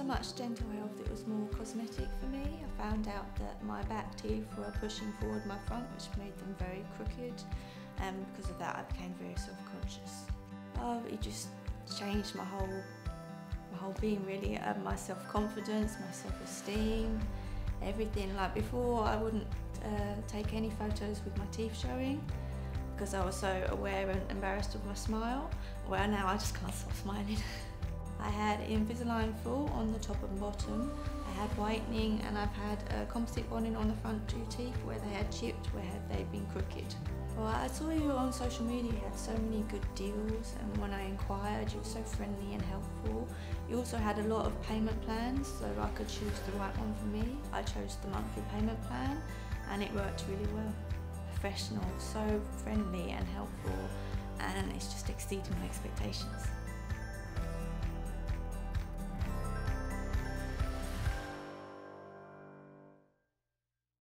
so much dental health, it was more cosmetic for me. I found out that my back teeth were pushing forward my front, which made them very crooked, and because of that I became very self-conscious. It just changed my whole being really, my self-confidence, my self-esteem, everything. Like before I wouldn't take any photos with my teeth showing because I was so aware and embarrassed of my smile, where now I just can't stop smiling. I had Invisalign full on the top and bottom, I had whitening, and I've had composite bonding on the front 2 teeth where they had chipped, where they'd been crooked. Well, I saw you on social media, you had so many good deals, and when I inquired you were so friendly and helpful. You also had a lot of payment plans, so I could choose the right one for me. I chose the monthly payment plan and it worked really well. Professional, so friendly and helpful, and it's just exceeded my expectations.